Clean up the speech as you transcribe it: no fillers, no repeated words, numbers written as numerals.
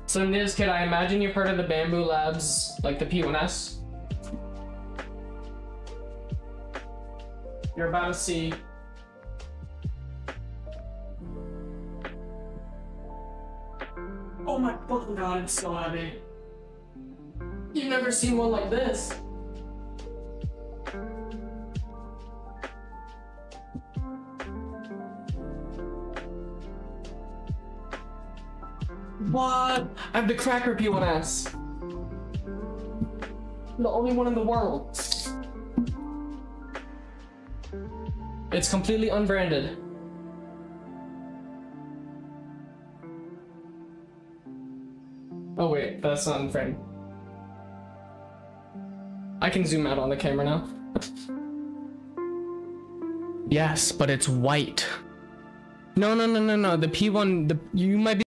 So Niz, kid, I imagine you've heard of the Bamboo Labs, like the P1S. You're about to see. Oh my fucking god, it's so heavy. You've never seen one like this. What? I have the Cracker P1S. The only one in the world. It's completely unbranded. Oh wait, that's not in frame. I can zoom out on the camera now. Yes, but it's white. No, the P1, you might be